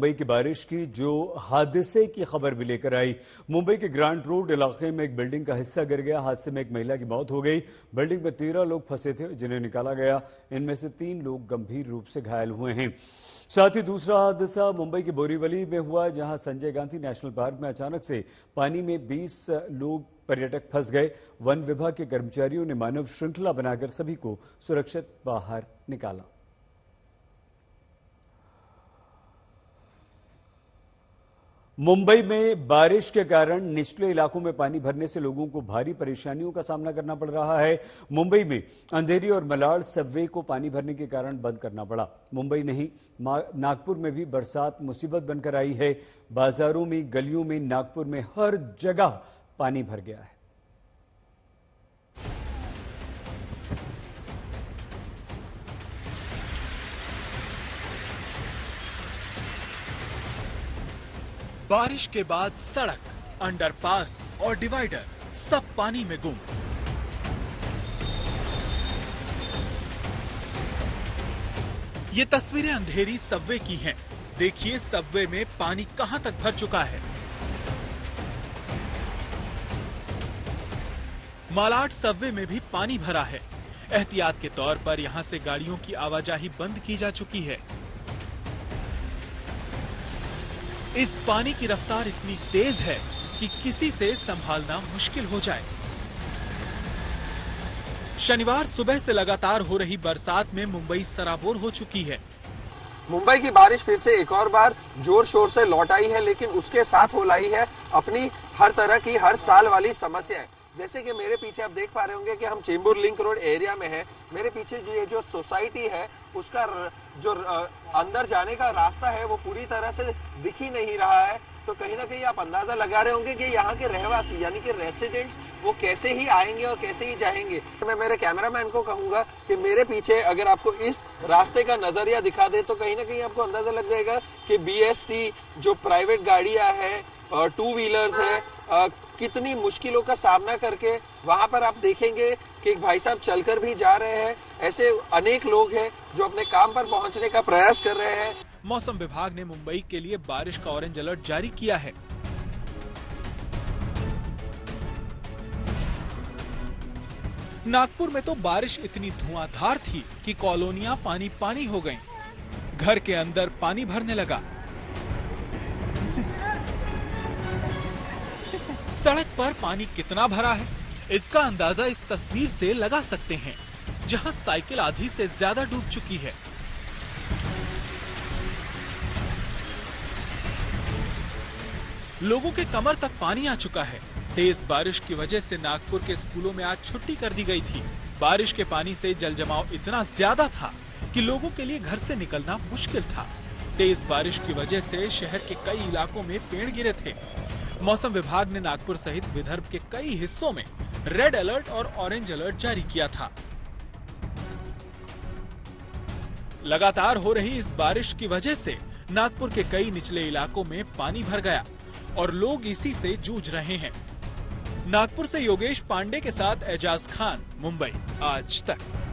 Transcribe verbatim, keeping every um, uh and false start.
मुंबई की बारिश की जो हादसे की खबर भी लेकर आई। मुंबई के ग्रांट रोड इलाके में एक बिल्डिंग का हिस्सा गिर गया। हादसे में एक महिला की मौत हो गई। बिल्डिंग में तेरह लोग फंसे थे जिन्हें निकाला गया। इनमें से तीन लोग गंभीर रूप से घायल हुए हैं। साथ ही दूसरा हादसा मुंबई के बोरीवली में हुआ, जहां संजय गांधी नेशनल पार्क में अचानक से पानी में बीस लोग पर्यटक फंस गए। वन विभाग के कर्मचारियों ने मानव श्रृंखला बनाकर सभी को सुरक्षित बाहर निकाला। मुंबई में बारिश के कारण निचले इलाकों में पानी भरने से लोगों को भारी परेशानियों का सामना करना पड़ रहा है। मुंबई में अंधेरी और मलाड सबवे को पानी भरने के कारण बंद करना पड़ा। मुंबई नहीं, नागपुर में भी बरसात मुसीबत बनकर आई है। बाजारों में, गलियों में, नागपुर में हर जगह पानी भर गया है। बारिश के बाद सड़क, अंडरपास और डिवाइडर सब पानी में गुम। ये तस्वीरें अंधेरी सबवे की हैं। देखिए सबवे में पानी कहां तक भर चुका है। मालाड सबवे में भी पानी भरा है। एहतियात के तौर पर यहां से गाड़ियों की आवाजाही बंद की जा चुकी है। इस पानी की रफ्तार इतनी तेज है कि किसी से संभालना मुश्किल हो जाए। शनिवार सुबह से लगातार हो रही बरसात में मुंबई सराबोर हो चुकी है। मुंबई की बारिश फिर से एक और बार जोर शोर से लौट आई है, लेकिन उसके साथ हो लाई है अपनी हर तरह की हर साल वाली समस्याएं। जैसे कि मेरे पीछे आप देख पा रहे होंगे कि हम चेंबूर लिंक रोड एरिया में है। मेरे पीछे जो ये जो सोसाइटी है उसका जो अंदर जाने का रास्ता है वो पूरी तरह से दिख ही नहीं रहा है। तो कहीं ना कहीं आप अंदाजा लगा रहे होंगे कि यहाँ के रहवासी यानी कि रेसिडेंट्स वो कैसे ही आएंगे और कैसे ही जाएंगे। तो मैं मेरे कैमरामैन को कहूंगा कि मेरे पीछे अगर आपको इस रास्ते का नजरिया दिखा दे तो कहीं ना कहीं आपको अंदाजा लग जाएगा कि बी एस टी जो प्राइवेट गाड़ियां है, टू व्हीलर्स है, कितनी मुश्किलों का सामना करके वहां पर आप देखेंगे कि एक भाई साहब चलकर भी जा रहे हैं। ऐसे अनेक लोग हैं जो अपने काम पर पहुंचने का प्रयास कर रहे हैं। मौसम विभाग ने मुंबई के लिए बारिश का ऑरेंज अलर्ट जारी किया है। नागपुर में तो बारिश इतनी धुआंधार थी कि कॉलोनियां पानी पानी हो गईं। घर के अंदर पानी भरने लगा। सड़क पर पानी कितना भरा है इसका अंदाजा इस तस्वीर से लगा सकते हैं, जहां साइकिल आधी से ज्यादा डूब चुकी है। लोगों के कमर तक पानी आ चुका है। तेज बारिश की वजह से नागपुर के स्कूलों में आज छुट्टी कर दी गई थी। बारिश के पानी से जल जमाव इतना ज्यादा था कि लोगों के लिए घर से निकलना मुश्किल था। तेज बारिश की वजह से शहर के कई इलाकों में पेड़ गिरे थे। मौसम विभाग ने नागपुर सहित विदर्भ के कई हिस्सों में रेड अलर्ट और ऑरेंज अलर्ट जारी किया था। लगातार हो रही इस बारिश की वजह से नागपुर के कई निचले इलाकों में पानी भर गया और लोग इसी से जूझ रहे हैं। नागपुर से योगेश पांडे के साथ एजाज खान, मुंबई आज तक।